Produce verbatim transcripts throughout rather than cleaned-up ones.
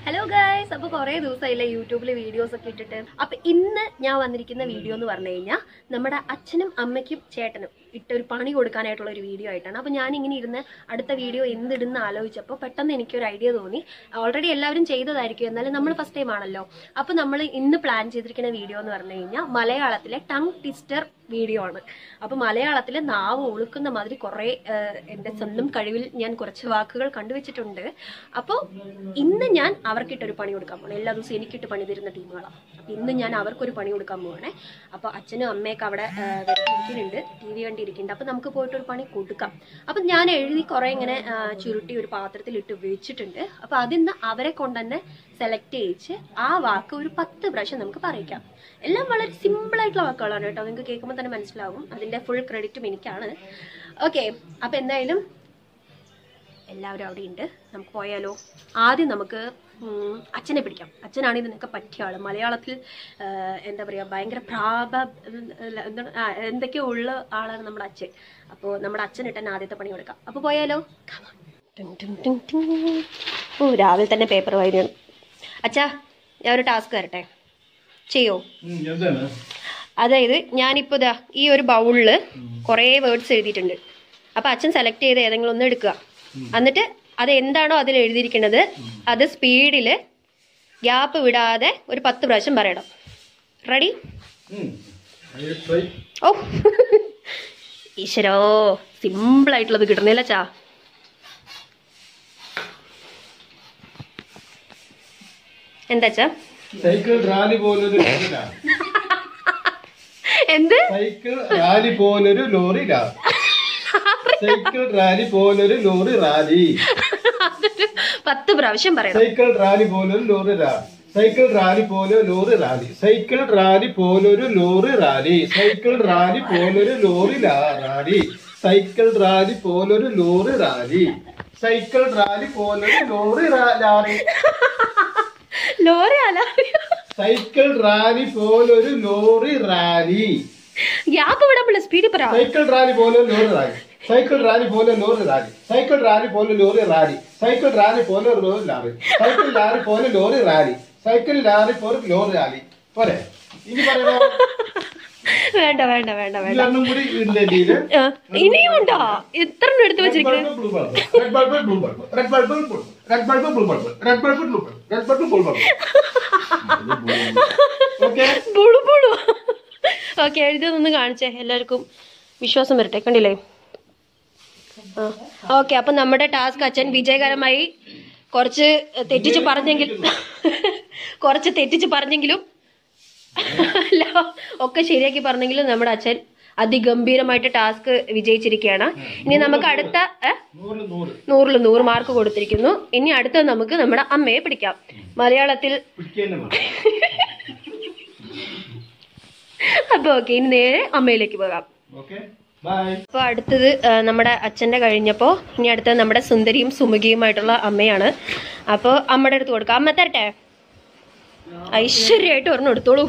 Hello guys, അപ്പോൾ കുറേ ദിവസമായില്ലേ യൂട്യൂബിൽ വീഡിയോസ് ഒക്കെ ഇട്ടിട്ട്. അപ്പം ഇന്ന് ഞാൻ വന്നിരിക്കുന്ന വീഡിയോ എന്ന് പറഞ്ഞു കഴിഞ്ഞാൽ നമ്മുടെ അച്ഛനും അമ്മയ്ക്കും ചേട്ടനും ഇട്ടൊരു പണി കൊടുക്കാനായിട്ടുള്ള ഒരു വീഡിയോ ആയിട്ടാണ്. അപ്പോൾ ഞാനിങ്ങനെ ഇരുന്ന് അടുത്ത വീഡിയോ എന്തിടുന്ന ആലോചിച്ചപ്പോൾ പെട്ടെന്ന് എനിക്കൊരു ഐഡിയ തോന്നി. ഓൾറെഡി എല്ലാവരും ചെയ്തതായിരിക്കും, എന്നാലും നമ്മൾ ഫസ്റ്റ് ടൈം ആണല്ലോ. അപ്പോൾ നമ്മൾ ഇന്ന് പ്ലാൻ ചെയ്തിരിക്കുന്ന വീഡിയോ എന്ന് പറഞ്ഞു കഴിഞ്ഞാൽ മലയാളത്തിലെ ടങ് ട്വിസ്റ്റർ വീഡിയോ ആണ്. അപ്പോൾ മലയാളത്തിൽ നാവ് ഒളുക്കുന്ന മാതിരി കുറേ എൻ്റെ സ്വന്തം കഴിവിൽ ഞാൻ കുറച്ച് വാക്കുകൾ കണ്ടുവച്ചിട്ടുണ്ട്. അപ്പോൾ ഇന്ന് ഞാൻ അവർക്കിട്ടൊരു പണി കൊടുക്കാൻ പോകണം. എല്ലാ ദിവസവും എനിക്കിട്ട് പണി തരുന്ന ടീമുകളാണ്. അപ്പോൾ ഇന്ന് ഞാൻ അവർക്കൊരു പണി കൊടുക്കാൻ പോകണേ. അപ്പോൾ അച്ഛനും അമ്മയൊക്കെ അവിടെ ഇരിക്കുന്നുണ്ട്, ടി വി കണ്ടിരിക്കുന്നുണ്ട്. അപ്പോൾ നമുക്ക് പോയിട്ടൊരു പണി കൊടുക്കാം. അപ്പം ഞാൻ എഴുതി കുറേ ഇങ്ങനെ ചുരുട്ടി ഒരു പാത്രത്തിൽ ഇട്ട് വെച്ചിട്ടുണ്ട്. അപ്പോൾ അതിന്ന് അവരെ കൊണ്ട് തന്നെ സെലക്ട് ചെയ്യിച്ച് ആ വാക്ക് ഒരു പത്ത് പ്രാവശ്യം നമുക്ക് പറയിക്കാം. എല്ലാം വളരെ സിമ്പിൾ ആയിട്ടുള്ള വാക്കുകളാണ് കേട്ടോ. നിങ്ങൾക്ക് കേൾക്കുമ്പോൾ തന്നെ മനസ്സിലാവും. അതിൻ്റെ ഫുൾ ക്രെഡിറ്റും എനിക്കാണ്. ഓക്കെ, അപ്പം എന്തായാലും എല്ലാവരും അവിടെ ഉണ്ട്. നമുക്ക് പോയാലോ? ആദ്യം നമുക്ക് അച്ഛനെ പിടിക്കാം. അച്ഛനാണ് ഇതിനൊക്കെ പറ്റിയ ആള്. മലയാളത്തിൽ എന്താ പറയുക, ഭയങ്കര പ്രാബ എന്തൊക്കെയോ ഉള്ള ആളാണ് നമ്മുടെ അച്ഛൻ. അപ്പോൾ നമ്മുടെ അച്ഛനിട്ട് തന്നെ ആദ്യത്തെ പണി കൊടുക്കാം. അപ്പോൾ പോയാലോ? ഓ, രാവിലെ തന്നെ പേപ്പർ വായനയാണ്. അച്ഛാ, ഞാൻ ഒരു ടാസ്ക് തരട്ടെ, ചെയ്യോ? അതായത് ഞാനിപ്പോൾ ഇതാ ഈ ഒരു ബൗളിൽ കുറേ വേർഡ്സ് എഴുതിയിട്ടുണ്ട്. അപ്പം അച്ഛൻ സെലക്ട് ചെയ്ത് ഏതെങ്കിലും ഒന്ന് എടുക്കുക. എന്നിട്ട് അത് എന്താണോ അതിൽ എഴുതിയിരിക്കുന്നത് അത് സ്പീഡിൽ ഗ്യാപ്പ് വിടാതെ ഒരു പത്ത് പ്രാവശ്യം പറയണം. റെഡി? ഓ ഈശ്വരോ, സിമ്പിളായിട്ടുള്ളത് കിട്ടുന്നില്ല ചാ. എന്താ ചാ? സൈക്കിൾ റാലി പോലൊരു എന്ത് സൈക്കിൾ റാലി പോലൊരു ലോറി സൈക്കിൾ റാലി പോലൊരു ലോറി റാലി പത്ത് പ്രാവശ്യം പറയണം. സൈക്കിൾ റാലി പോലൊരു ലോറി റാലി സൈക്കിൾ റാലി പോലെ ലോറി റാലി സൈക്കിൾ റാലി പോലൊരു ലോറി റാലി സൈക്കിൾ റാലി പോലൊരു ലോറി റാലി സൈക്കിൾ റാലി പോലൊരു ലോറി റാലി സൈക്കിൾ റാലി പോലൊരു ലോറി റാലി ലോറി അല്ല, സൈക്കിൾ റാലി പോലൊരു ലോറി റാലി. ഗ്യാപ്പ് വിടാൻ സ്പീഡിൽ പറ. സൈക്കിൾ റാലി പോലെ ലോറി റാലി സൈക്കിൾ റാലി പോലെ ലോറി റാലി സൈക്കിൾ റാലി പോലെ ലോറി റാലി സൈക്കിൾ റാലി പോലെ ലോറി റാലി സൈക്കിൾ റാലി പോലെ ലോറി റാലി സൈക്കിൾ റാലി പോലെ ലോറി റാലി. പോരെ? ഇനി പറയണോ? വേണ്ട വേണ്ട വേണ്ട വേണ്ട. കൂടി ഇനിയും ഉണ്ടോ? എത്ര എടുത്ത് വെച്ചിരിക്കുന്നത്? Red bulb blue bulb red bulb red bulb blue bulb red bulb blue bulb red bulb blue bulb. Okay, എഴുതിയതൊന്ന് കാണിച്ചേ, എല്ലാവർക്കും വിശ്വാസം വരട്ടെ. കണ്ടില്ലേ? ആ ഓക്കെ, അപ്പം നമ്മുടെ ടാസ്ക് അച്ഛൻ വിജയകരമായി കുറച്ച് തെറ്റിച്ച് പറഞ്ഞെങ്കിൽ കുറച്ച് തെറ്റിച്ച് പറഞ്ഞെങ്കിലും അല്ല ഒക്കെ ശരിയാക്കി പറഞ്ഞെങ്കിലും നമ്മുടെ അച്ഛൻ അതിഗംഭീരമായിട്ട് ടാസ്ക് വിജയിച്ചിരിക്കുകയാണ്. ഇനി നമുക്ക് അടുത്ത നൂറിൽ നൂറ് മാർക്ക് കൊടുത്തിരിക്കുന്നു. ഇനി അടുത്ത നമുക്ക് നമ്മുടെ അമ്മയെ പിടിക്കാം. മലയാളത്തിൽ അപ്പൊ ഓക്കെ, ഇനി നേരെ അമ്മയിലേക്ക് പോകാം. അപ്പൊ അടുത്തത് നമ്മുടെ അച്ഛന്റെ കഴിഞ്ഞപ്പോ ഇനി അടുത്തത് നമ്മുടെ സുന്ദരിയും സുമുഖിയുമായിട്ടുള്ള അമ്മയാണ്. അപ്പൊ അമ്മയുടെ അടുത്ത് കൊടുക്കാം. അമ്മ തരട്ടെ? ഐശ്വര്യമായിട്ട് ഒരെണ്ണം എടുത്തോളൂ.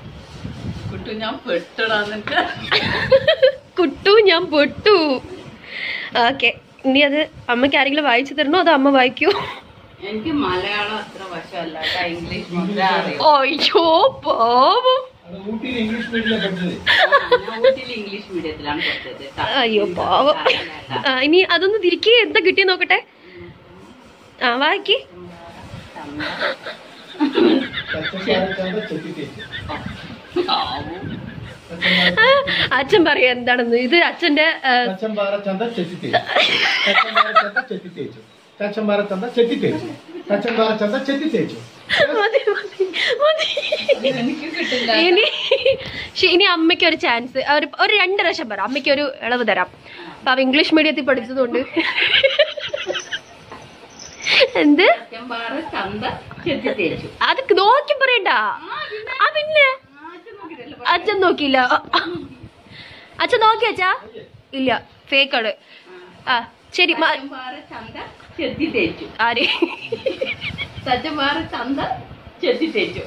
കുട്ടു ഞാൻ പൊട്ടു. ഓക്കെ, ഇനി അത് അമ്മയ്ക്ക് ആരെങ്കിലും വായിച്ചു തരണോ അതോ അമ്മ വായിക്കൂ? എനിക്ക് മലയാളം അത്ര വശമല്ല, ഇംഗ്ലീഷ്. അയ്യോ പാവം. ഇംഗ്ലീഷ് മീഡിയത്തിലാണ് പഠിച്ചത്. അയ്യോ പാവം. ഇനി അതൊന്ന് തിരികെ എന്താ കിട്ടിയ നോക്കട്ടെ. ആ വായിക്ക്. അച്ഛൻ പറയാ എന്താണെന്ന്. ഇത് അച്ഛന്റെ ഇനി ഇനി അമ്മയ്ക്ക് ഒരു ചാൻസ്, ഒരു രണ്ട് പ്രാവശ്യം പറ. അമ്മയ്ക്ക് ഒരു ഇളവ് തരാം. അപ്പൊ ഇംഗ്ലീഷ് മീഡിയത്തിൽ പഠിച്ചതുകൊണ്ട്. എന്ത്? അത് നോക്കി പറയണ്ട. ആ പിന്നെ അച്ഛൻ നോക്കിയില്ല. അച്ഛൻ നോക്കി അച്ഛാ? ഇല്ല, ഫേക്കാണ്. ആ ശരി. ആര്? സജ്ജമാറ ചന്ത ചെത്തി തേച്ചു.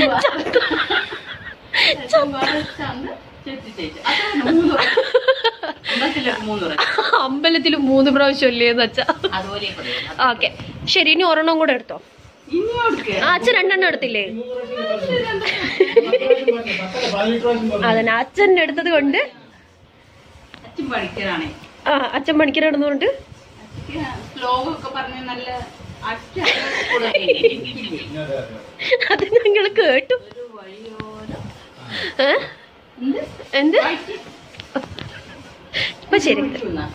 ചന്ത ചെത്തി തേച്ചു. മൂന്ന് പ്രാവശ്യം അമ്പലത്തിൽ മൂന്ന് പ്രാവശ്യം അല്ലേന്ന് വെച്ചാ. അതുപോലെ ഓക്കെ ശരി, ഇനി ഒരെണ്ണം കൂടെ എടുത്തോ. ആ അച്ഛൻ രണ്ടെണ്ണം എടുത്തില്ലേ? അതന്നെ അച്ഛൻ എടുത്തത് കൊണ്ട്. അച്ഛൻ പഠിക്കാനാണേ. ആ അച്ഛൻ പണിക്കരാണെന്നുകൊണ്ട് ശ്ലോകമൊക്കെ പറഞ്ഞ നല്ല അത് ഞങ്ങൾ കേട്ടു. എന്ത് ഇപ്പൊ ശരി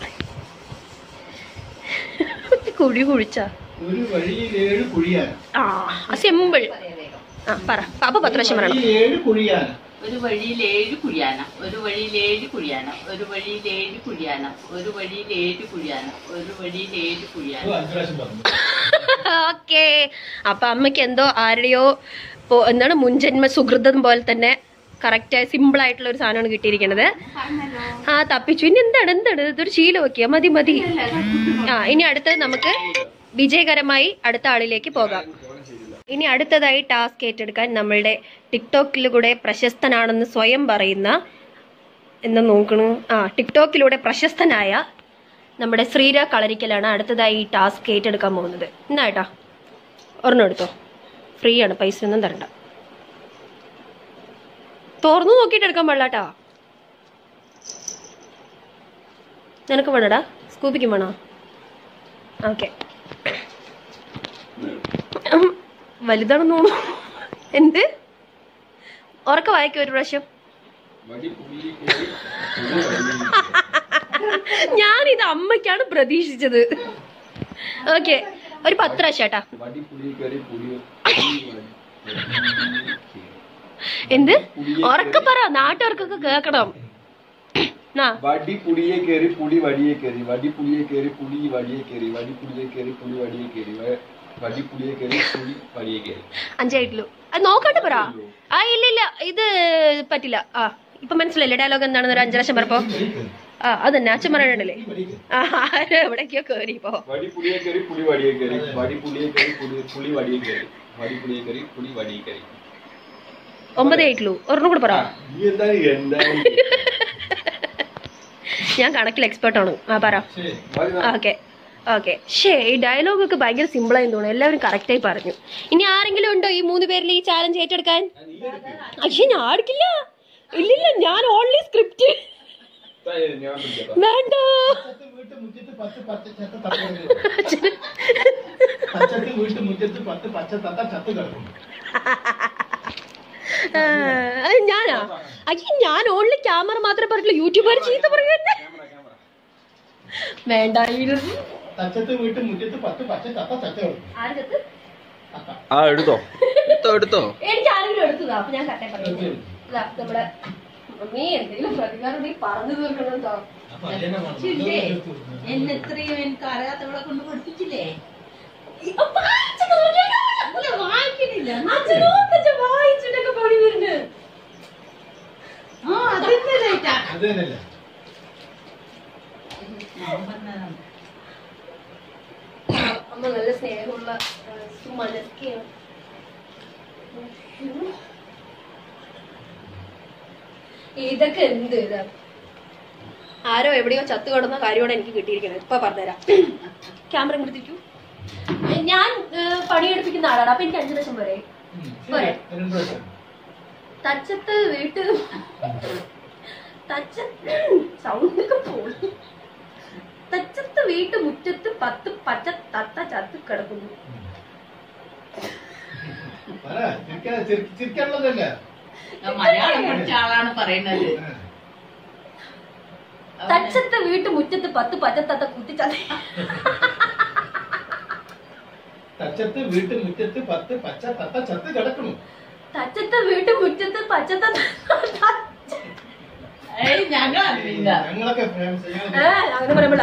കുഴി കുഴിച്ച ഒരു വഴിയിൽ ഏഴ് കുഴിയാണ്. ആ സിമ്പിൾ. ആ പറ പാപ്പ പത്ത് പ്രാവശ്യം പറയണം. ഏഴ് കുഴിയാണ്. ഒരു വഴിയിൽ ഏഴ് കുഴിയാന, ഒരു വഴിയിൽ ഏഴ് കുഴിയാന, ഒരു വഴിയിൽ ഏഴ് കുഴിയാന, ഒരു വഴിയിൽ ഏഴ് കുഴിയാന, ഒരു വഴിയിൽ ഏഴ് കുഴിയാന. ഓക്കെ അപ്പൊ അമ്മയ്ക്ക് എന്തോ ആരുടെയോ എന്താണ് മുൻജന്മ സുഹൃതം പോലെ തന്നെ കറക്റ്റ് സിമ്പിൾ ആയിട്ടുള്ള ഒരു സാധനമാണ് കിട്ടിയിരിക്കുന്നത്. ആ തപ്പിച്ചു. ഇനി എന്താണ് എന്താണ് ഇതൊരു ശീലം നോക്കിയാ മതി മതി. ആ ഇനി അടുത്തത് നമുക്ക് വിജയകരമായി അടുത്ത ആളിലേക്ക് പോകാം. ഇനി അടുത്തതായി ടാസ്ക് ഏറ്റെടുക്കാൻ നമ്മളുടെ ടിക്ടോക്കിലൂടെ പ്രശസ്തനാണെന്ന് സ്വയം പറയുന്ന എന്ന് നോക്കണു ആ ടിക്ടോക്കിലൂടെ പ്രശസ്തനായ നമ്മുടെ ശ്രീര കളരിക്കലാണ് അടുത്തതായി ഈ ടാസ്ക് ഏറ്റെടുക്കാൻ പോകുന്നത്. എന്നാ ഏട്ടാ ഒരെണ്ണം എടുത്തോ, ഫ്രീ ആണ്, പൈസ ഒന്നും തരണ്ട. തുറന്നു നോക്കിയിട്ട് എടുക്കാൻ പാടില്ലാട്ടാ. നിനക്ക് വേണടാ? സ്കൂപ്പിക്കും വേണോ? ഓക്കെ വലുതാണെന്ന് തോന്നുന്നു. എന്ത് ഉറക്ക വായിക്കും ഒരു പ്രാവശ്യം. ഞാനിത് അമ്മയ്ക്കാണ് പ്രതീക്ഷിച്ചത്. ഓക്കെ ഒരു പത്ത് പ്രാവശ്യം ഏട്ടാ. എന്ത് ഉറക്ക പറ, നാട്ടുകാർക്കൊക്കെ കേക്കണം. വടി പുളിയെ കയറി പുളി വടിയെ കയറി, വടി പുളിയെ കയറി പുളി വടിയെ കയറി, വടി പുളിയെ കയറി പുളി വടിയെ കയറി, വടി പുളിയെ കയറി പുളി വടിയെ കയറി. അഞ്ചായിട്ടുള്ളൂ. അത് നോക്കട്ടെ പറ. ആ ഇല്ല ഇല്ല ഇത് പറ്റില്ല. ആ ഇപ്പൊ മനസ്സിലല്ലേ ഡയലോഗ് എന്താണെന്ന്? ഒരു അഞ്ചു ലക്ഷം പറഞ്ഞപ്പോ ആ അതന്നെ അച്ഛൻ പറയണ്ടല്ലേ. ആ ആരോ എവിടേക്കോ കേറി. ഇപ്പൊ വടി പുളിയെ കയറി പുളി വടിയെ കയറി, വടി പുളിയെ കയറി പുളി പുളി വടിയെ കയറി, വടി പുളിയെ കയറി പുളി വടിയെ കയറി. ഒമ്പതേ ആയിട്ടുള്ളൂ. ഒരെണ്ണം കൂടെ പറ. ഞാൻ കണക്കിൽ എക്സ്പെർട്ട് ആണ്. ആ പറ. ഓക്കെ ഓക്കെ ശേ ഈ ഡയലോഗ് ഒക്കെ ഭയങ്കര സിമ്പിൾ ആയി തോന്നുന്നു. എല്ലാവരും കറക്റ്റ് ആയി പറഞ്ഞു. ഇനി ആരെങ്കിലും ഉണ്ടോ ഈ മൂന്ന് പേരിൽ ഈ ചാലഞ്ച് ഏറ്റെടുക്കാൻ? പക്ഷെ ഞാൻ അടുക്കില്ല. ഇല്ലില്ല ഞാൻ ഓൺലി സ്ക്രിപ്റ്റ്. വേണ്ട ഞാനാ? അയ്യോ ഞാൻ ഓൺലി ക്യാമറ മാത്രമേ പറഞ്ഞിട്ടുള്ളൂ. യൂട്യൂബർ ചീത്ത പറയുന്നേ വേണ്ടായിരുന്നു. ആ എടുത്തോ എടുത്തോ. എനിക്ക് ആരെങ്കിലും എടുത്തതാ. അപ്പൊ ഞാൻ കട്ടെ പറഞ്ഞു നമ്മുടെ മമ്മി എന്തെങ്കിലും പ്രതികാരം പറഞ്ഞു തീർക്കണോ? എന്നെ എത്രയും എനിക്ക് അറിയാത്തവളെ കൊണ്ട് പഠിപ്പിച്ചില്ലേ? വായിക്കുന്നില്ല. വായിച്ചിട്ടൊക്കെ പണി വരുന്നുണ്ട്. ആ അതെന്നെ അമ്മ നല്ല സ്നേഹമുള്ള മനസ്കയാണ്. ഇതൊക്കെ എന്ത് ഇതാ? ആരോ എവിടെയോ ചത്തു കിടന്ന കാര്യമാണ് എനിക്ക് കിട്ടിയിരിക്കുന്നത്. ഇപ്പൊ പറഞ്ഞുതരാം. ക്യാമറ കൊടുത്തിരിക്കൂ. ഞാൻ പണിയെടുപ്പിക്കുന്ന ആളാണ്. അപ്പൊ എനിക്ക് അഞ്ചു ലക്ഷം പോരെ? പോരെ? തച്ചത്ത് വീട്ട് തച്ച സൗണ്ടൊക്കെ പോയി. തച്ചത്ത് വീട്ട് മുറ്റത്ത് പത്ത് പച്ച തത്ത ചത്ത് കിടക്കുന്നു. മലയാളം പഠിച്ച ആളാണ് പറയുന്നത്. തച്ചത്ത് വീട്ട് മുറ്റത്ത് പത്ത് പച്ച തത്ത കുത്തിച്ചത്ത്. തച്ചത്ത് വീട്ട് മുറ്റത്ത് പത്ത് പച്ച തത്ത ചത്ത് കിടക്കുന്നു. തച്ചത്ത് വീട്ട് മുറ്റത്ത് പച്ച തത്ത ഞങ്ങളൊക്കെ അങ്ങനെ പറയുമ്പോഴ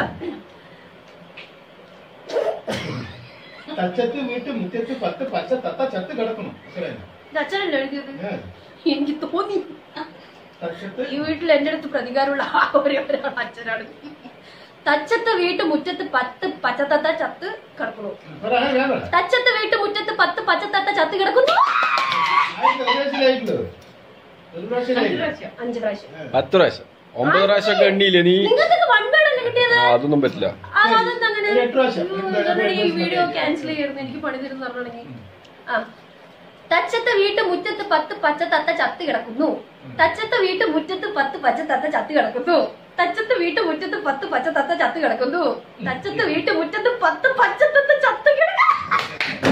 തച്ചത്ത് വീട്ട് മുറ്റത്ത് പത്ത് പച്ച തത്ത ചത്ത് കിടക്കുന്നു. അച്ഛനല്ലേ എഴുതിയത്? എനിക്ക് തോന്നി തച്ചത്ത് ഈ വീട്ടിൽ എന്റെ അടുത്ത് പ്രതികാരമുള്ള ഒരേ ഒരാൾ അച്ഛനാണ്. തച്ചത്ത് വീട്ട് മുറ്റത്ത് പത്ത് പച്ചത്തത്ത ചത്ത് കിടക്കുന്നു. തച്ചത്ത് വീട്ട് മുറ്റത്ത് പത്ത് പച്ചത്തത്ത ചത്ത് കിടക്കുന്നു. അഞ്ച് പ്രാവശ്യം പത്ത് പ്രാവശ്യം ഒമ്പത് പ്രാവശ്യം കണ്ടില്ലേ നീ? നിങ്ങൾക്ക് വൺ വേർഡ് അല്ലേ കിട്ടിയത്? അതൊന്നും പറ്റില്ല. അതെന്താണ് ഈ വീഡിയോ ക്യാൻസൽ ചെയ്യുന്നു? എനിക്ക് പണി തരുന്ന പറഞ്ഞിട്ടുണ്ടെങ്കിൽ ആ തച്ചത്ത വീട്ടു മുറ്റത്ത് പത്ത് പച്ച തത്ത ചത്ത് കിടക്കുന്നു. തച്ചത്ത വീട്ടു മുറ്റത്ത് പത്ത് പച്ച തത്ത ചത്ത് കിടക്കുന്നു. തച്ചത്ത് വീട്ടു മുറ്റത്ത് പത്ത് പച്ച തത്ത ചത്ത് കിടക്കുന്നു. തച്ചത്ത് വീട്ടു മുറ്റത്ത് പത്ത് പച്ച തത്ത ചത്ത് കിടക്കുന്നു.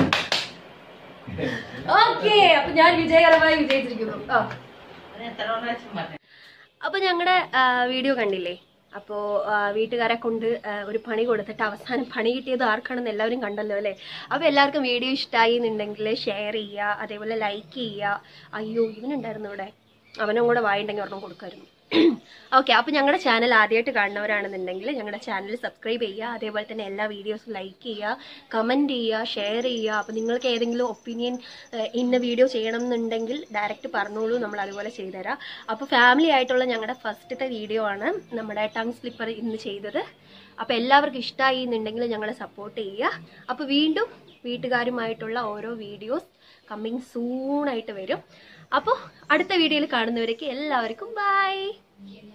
ഓക്കെ, അപ്പൊ ഞാൻ വിജയകരമായി വിജയിച്ചിരിക്കുന്നു. ആ അപ്പൊ ഞങ്ങളുടെ വീഡിയോ കണ്ടില്ലേ? അപ്പോൾ വീട്ടുകാരെ കൊണ്ട് ഒരു പണി കൊടുത്തിട്ട് അവസാനം പണി കിട്ടിയത് ആർക്കാണെന്ന് എല്ലാവരും കണ്ടല്ലോ അല്ലേ? അപ്പോൾ എല്ലാവർക്കും വീഡിയോ ഇഷ്ടമായി എന്നുണ്ടെങ്കിൽ ഷെയർ ചെയ്യുക, അതേപോലെ ലൈക്ക് ചെയ്യുക. അയ്യോ ഇവനുണ്ടായിരുന്നു ഇവിടെ, അവനും കൂടെ വായുണ്ടെങ്കിൽ ഒരെണ്ണം കൊടുക്കായിരുന്നു. ഓക്കെ, അപ്പോൾ ഞങ്ങളുടെ ചാനൽ ആദ്യമായിട്ട് കാണുന്നവരാണെന്നുണ്ടെങ്കിൽ ഞങ്ങളുടെ ചാനൽ സബ്സ്ക്രൈബ് ചെയ്യുക, അതേപോലെ തന്നെ എല്ലാ വീഡിയോസും ലൈക്ക് ചെയ്യുക, കമൻറ്റ് ചെയ്യുക, ഷെയർ ചെയ്യുക. അപ്പോൾ നിങ്ങൾക്ക് ഏതെങ്കിലും ഒപ്പീനിയൻ ഇന്ന വീഡിയോ ചെയ്യണം എന്നുണ്ടെങ്കിൽ ഡയറക്റ്റ് പറഞ്ഞോളൂ, നമ്മൾ അതുപോലെ ചെയ്തുതരാം. അപ്പോൾ ഫാമിലി ആയിട്ടുള്ള ഞങ്ങളുടെ ഫസ്റ്റത്തെ വീഡിയോ ആണ് നമ്മുടെ ടങ് സ്ലിപ്പർ ഇന്ന് ചെയ്തത്. അപ്പോൾ എല്ലാവർക്കും ഇഷ്ടമായി എന്നുണ്ടെങ്കിൽ ഞങ്ങളെ സപ്പോർട്ട് ചെയ്യുക. അപ്പോൾ വീണ്ടും വീട്ടുകാരുമായിട്ടുള്ള ഓരോ വീഡിയോസ് കമ്മിങ് സൂണായിട്ട് വരും. അപ്പോൾ അടുത്ത വീഡിയോയിൽ കാണുന്നവരേക്ക് എല്ലാവർക്കും ബൈ.